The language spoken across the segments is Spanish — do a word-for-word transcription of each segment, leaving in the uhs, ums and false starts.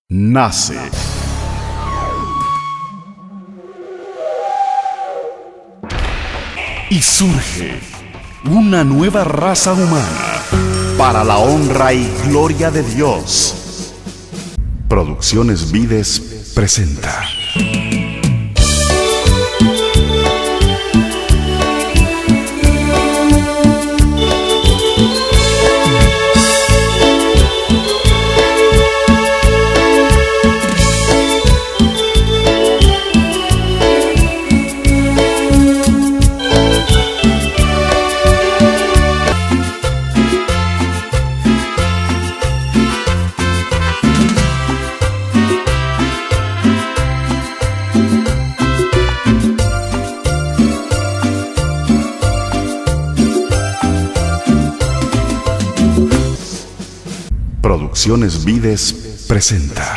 nace. Y surge una nueva raza humana para la honra y gloria de Dios. Producciones Vides presenta. Producciones Vides presenta.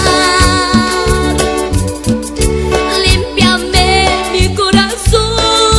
Límpiame mi corazón.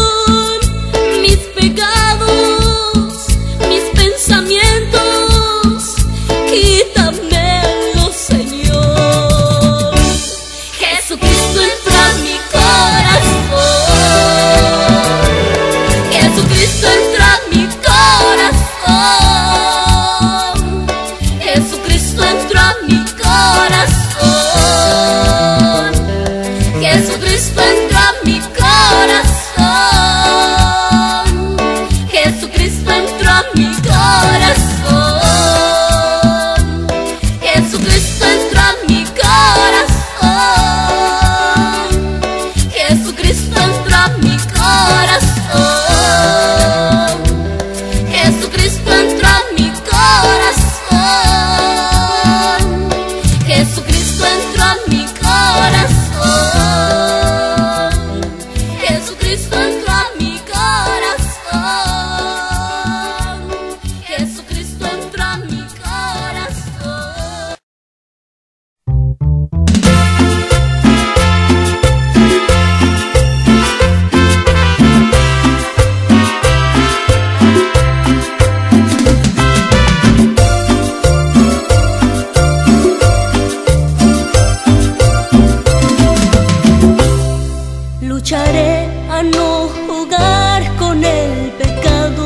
Lucharé a no jugar con el pecado.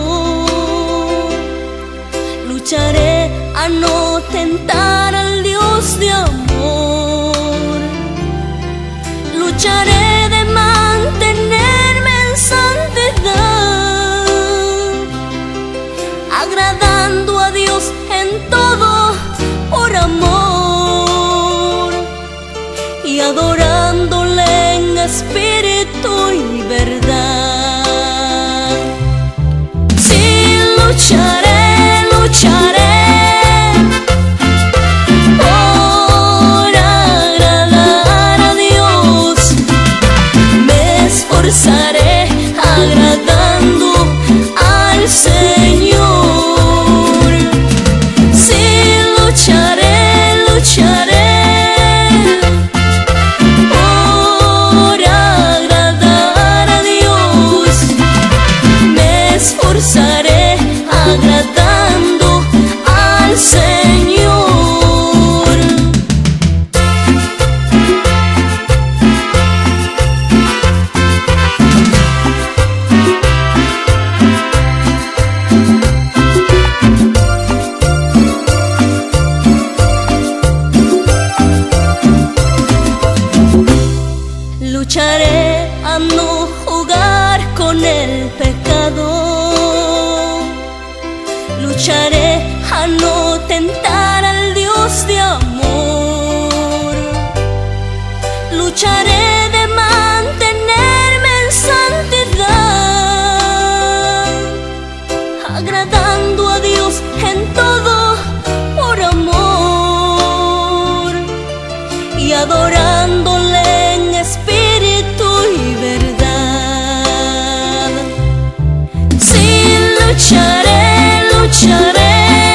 Lucharé a no tentar al Dios de amor. Lucharé de mantenerme en santidad, agradando a Dios en todo por amor y adorándole en espíritu y verdad. Sí, lucharé, lucharé por agradar a Dios. Me esforzaré agradando al Señor. Sí, lucharé, lucharé por agradar a Dios. Me esforzaré agradando al Señor. Lucharé a no jugar con el pecado. Lucharé a no tentar al Dios de amor. Lucharé de mantenerme en santidad, agradando a Dios en todo por amor y adorándole en espíritu y verdad. Sí, lucharé, lucharé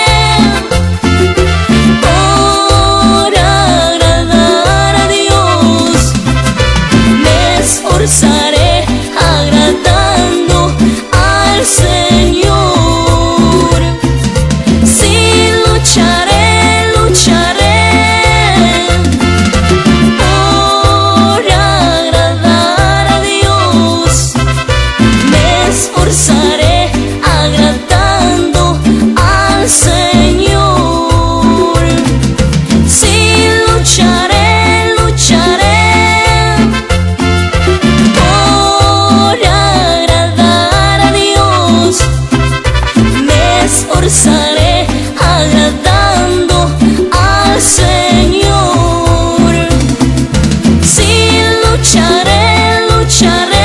por agradar a Dios. Me esforzaré agradando al Señor. Sí, lucharé, lucharé por agradar a Dios. Me esforzaré agradando al Señor. Sí, lucharé, lucharé por agradar a Dios. Me esforzaré agradando al Señor. Sí, lucharé, lucharé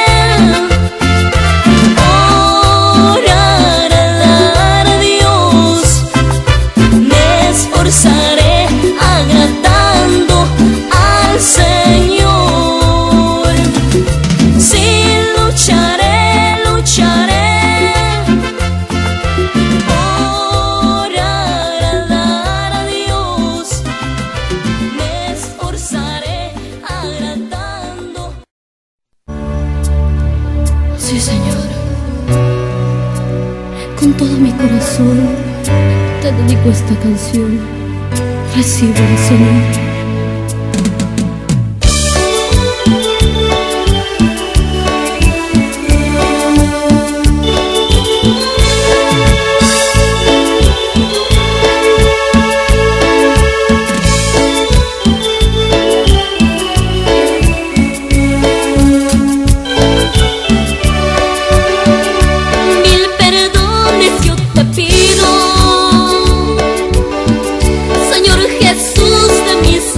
por agradar a Dios. Me esforzaré agradando al Señor. Sí, lucharé, lucharé por agradar a Dios. Me esforzaré agradando. Sí, Señor, con todo mi corazón te dedico esta canción. Recíbela, Señor. Mil perdones yo te pido, Señor Jesús de mis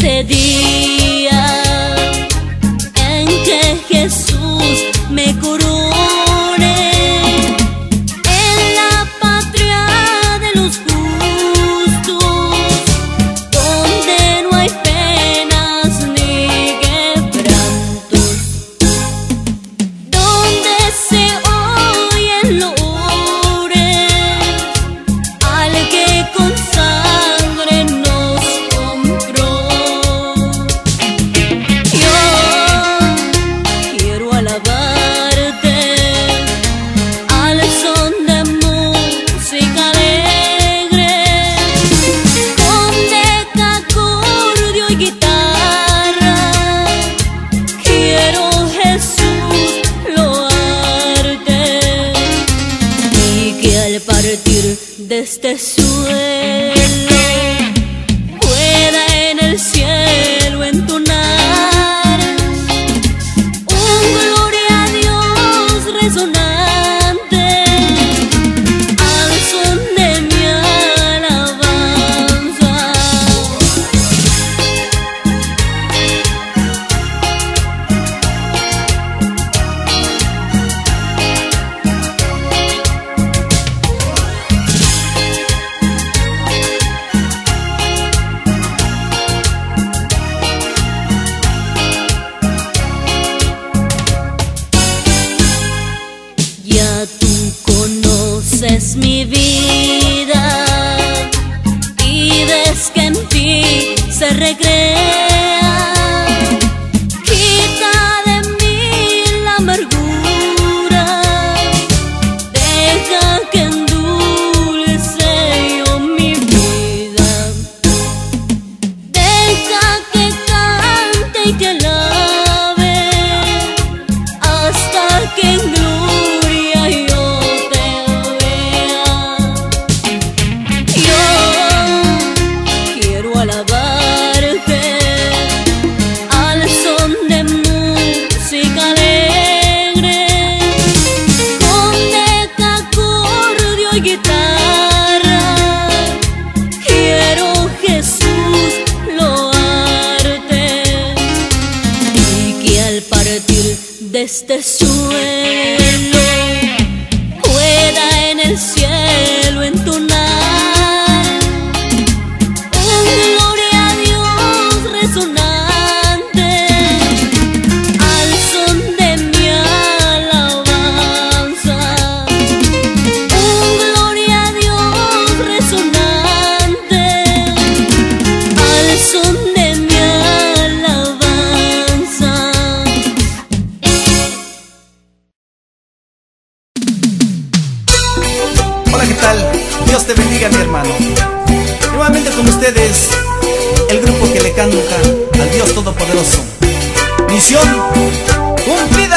ese día en que Jesús me corone en la patria de los justos, donde no hay penas ni quebrantos, donde se oyen loores al que con sangre nos compró. Yo quiero alabarte al son de música alegre, con decacordio y guitarra. Quiero, Jesús, loarte, y que al partir de este suelo pueda en el cielo entonar un gloria a Dios resonante al son de mi alabanza. Ya tú conoces mi vida y ves que en ti se recrea. Quita de mí la amargura, deja que endulce yo mi vida, deja que cante y te alabe hasta que en gloria yo te vea. Yo quiero alabarte al son de música alegre, con decacordio y guitarra. Quiero, Jesús, loarte, y que al partir de este suelo pueda en el cielo entonar un gloria a Dios resonante al son de mi alabanza. Un gloria a Dios resonante al son de mi alabanza. Hola, ¿qué tal? Dios te bendiga, mi hermano. Nuevamente con ustedes, el grupo que le canta al Dios Todopoderoso. Misión cumplida.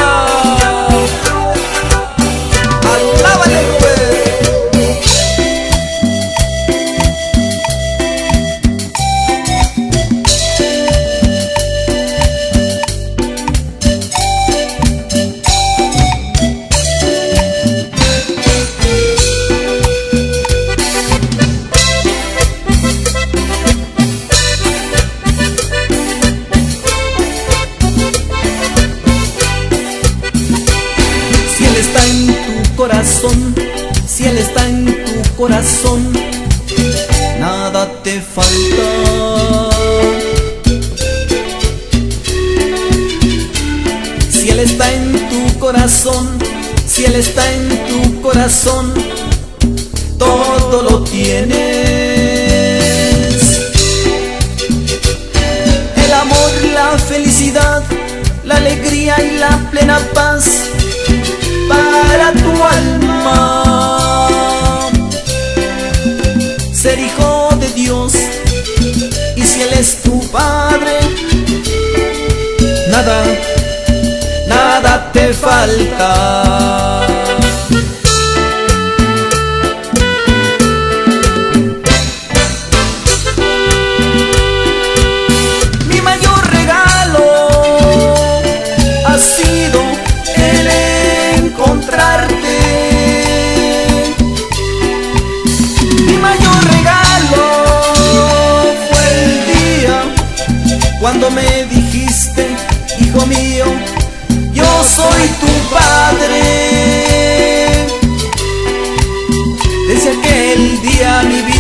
Alábale, joven. Si Él está en tu corazón, si Él está en tu corazón, nada te falta. Si Él está en tu corazón, si Él está en tu corazón, todo lo tienes. El amor, la felicidad, la alegría y la plena paz para tu alma. Ser hijo de Dios, y si Él es tu Padre, nada, nada te falta. Mi mayor regalo ha sido el encontrarte. Mi mayor regalo fue el día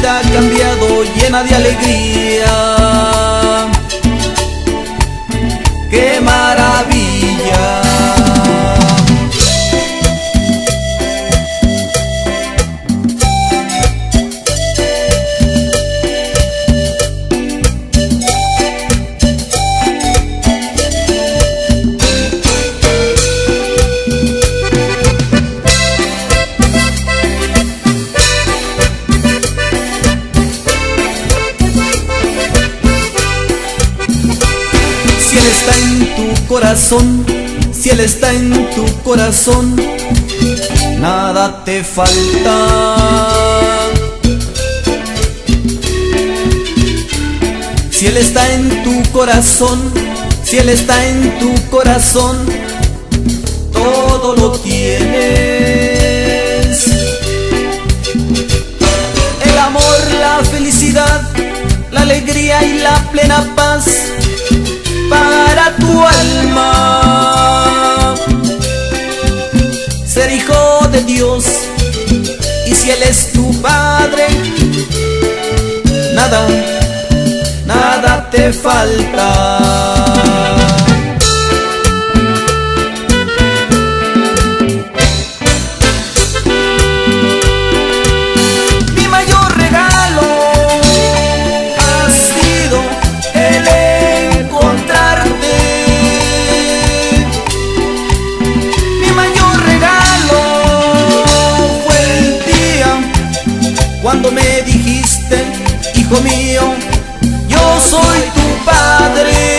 vida ha cambiado, llena de alegría. ¡Qué maravilla! Si Él está en tu corazón, si Él está en tu corazón, nada te falta. Si Él está en tu corazón, si Él está en tu corazón, todo lo tienes. El amor, la felicidad, la alegría y la plena paz para tu alma. Ser hijo de Dios, y si Él es tu Padre, nada, nada te falta. Cuando me dijiste, hijo mío, yo soy tu padre.